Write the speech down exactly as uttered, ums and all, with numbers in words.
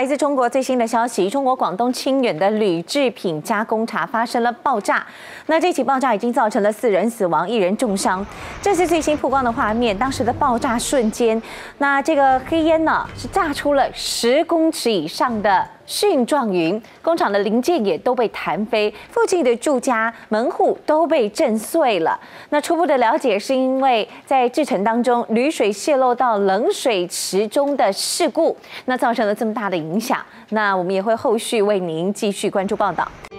来自中国最新的消息，中国广东清远的铝制品加工厂发生了爆炸。那这起爆炸已经造成了四人死亡，一人重伤。这是最新曝光的画面，当时的爆炸瞬间，那这个黑烟呢是炸出了十公尺以上的蕈状云，工厂的零件也都被弹飞，附近的住家门户都被震碎了。那初步的了解是因为在制程当中铝水泄漏到冷水池中的事故，那造成了这么大的影响。那我们也会后续为您继续关注报道。